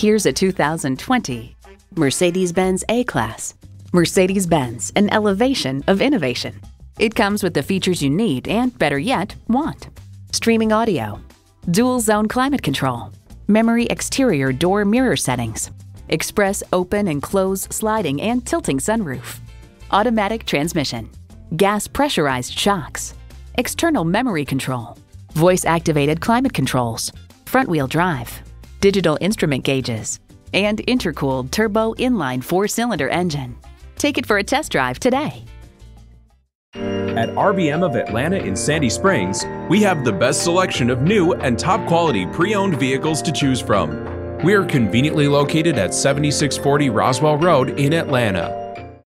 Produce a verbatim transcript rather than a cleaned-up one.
Here's a two thousand twenty Mercedes-Benz A-Class. Mercedes-Benz, an elevation of innovation. It comes with the features you need and, better yet, want. Streaming audio, dual zone climate control, memory exterior door mirror settings, express open and close sliding and tilting sunroof, automatic transmission, gas pressurized shocks, external memory control, voice-activated climate controls, front-wheel drive, digital instrument gauges, and intercooled turbo inline four-cylinder engine. Take it for a test drive today. At R B M of Atlanta in Sandy Springs, we have the best selection of new and top-quality pre-owned vehicles to choose from. We are conveniently located at seventy-six forty Roswell Road in Atlanta.